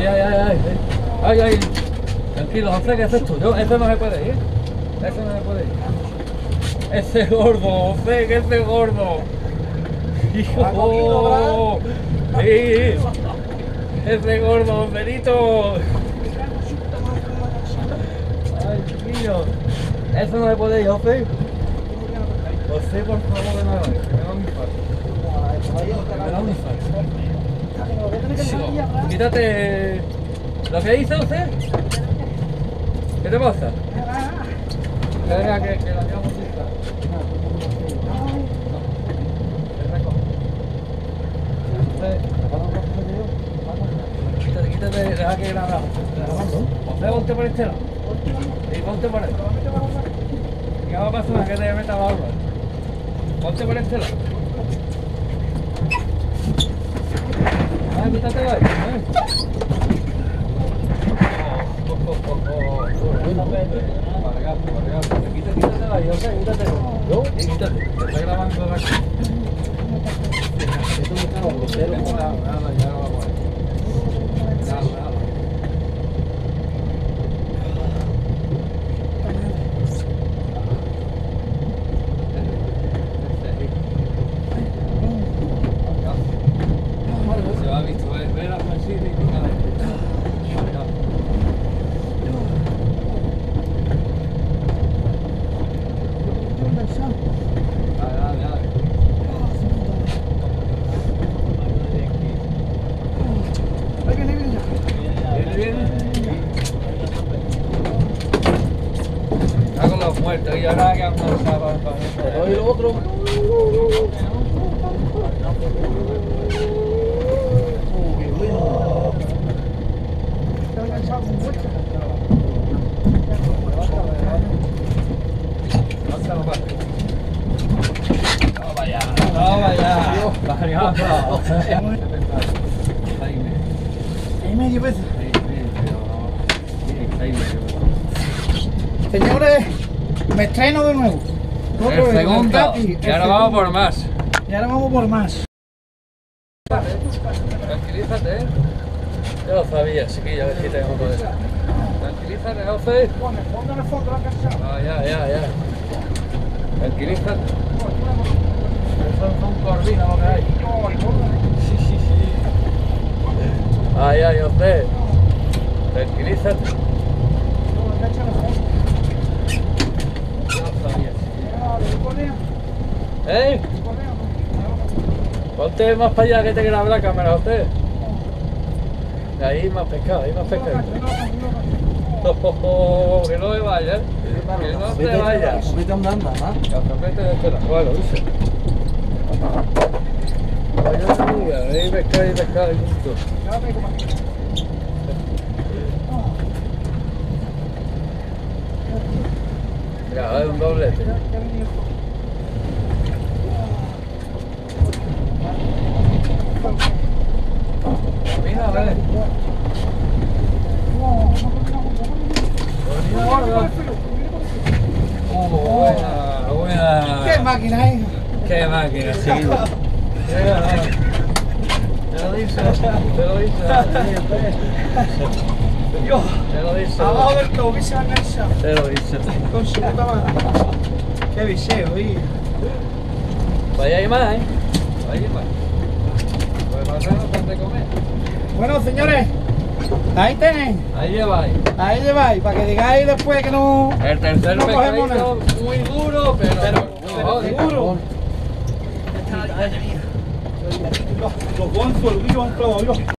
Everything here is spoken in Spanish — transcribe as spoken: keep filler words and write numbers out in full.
Ay, ay, ay, ay. Ay, ay. Tranquilo, José, que ese es tuyo. Ese no se puede ir. Ese no se puede ir. Ese gordo, José, que ese gordo. Hijo. Sí. Ese gordo, Joselito. Ay, chiquillo. Eso no se puede ir, José. José, por favor, de nada. Que me da un infarto. Me da un infarto. Quítate lo que hizo usted. ¿Qué te pasa? Que deja que, que la llevamos lista. Quítate, quítate, deja que grabamos. José, ponte por este lado. Y ponte por ahí. ¿Qué va a pasar? Que te meta barba. Ponte por este lado. Ah, quítate ahí. ¿Eh? Oh, oh, oh, oh, oh. Para acá, para acá. Quítate, quítate ahí, ok, quítate. ¿Yo? Sí, quítate. Te estoy grabando de aquí. Esto me cago en los ceros. Nada, nada, ya lo vamos a ver. Nada, nada. Se va a visto, ve la francita y pica de está con los muertos y ahora que han pasado para doy el otro. Toma ya, toma ya. Ahí medio veces. Señores, me estreno de nuevo. El segundo. Y ahora vamos por más. Y ahora vamos por más. Tranquilízate, ¿eh? Yo lo sabía, chiquillo, que sí tengo todo eso. Tranquilízate, José. Ah, ya, ya, ya. Tranquilízate. Eso es un corvino lo que hay. Sí, sí, sí. Ay, ay, José. Tranquilízate. Yo lo sabía, chiquillo. ¿Eh? Ponte más para allá que te graba la cámara, José. Ahí más pescado, ahí más pescado. Oh, oh, oh, que no me vaya, que no te vaya. Vete andando, ¿no? Que vete de espera, bueno, dice. Vaya amiga, ahí pescado, ahí pescado, ahí justo. Mira, hay un doblete. Mira, a ver. Oh, buena, buena. ¿Qué máquina es? Qué máquina, sí. Te lo dice, te lo dice. Te lo dice. Abajo del todo, que se ha enganchado. Te lo dice. Con su puta madre. Qué viseo, y. Vaya hay más, ¿eh? Vaya hay más. Pues para no de comer. Bueno, señores, ahí tenéis. Ahí lleváis. Ahí lleváis, para que digáis después que no. El tercer no cogemos pescadito muy duro, pero. Pero, no, pero seguro. Los guanzos, el río, han clavado.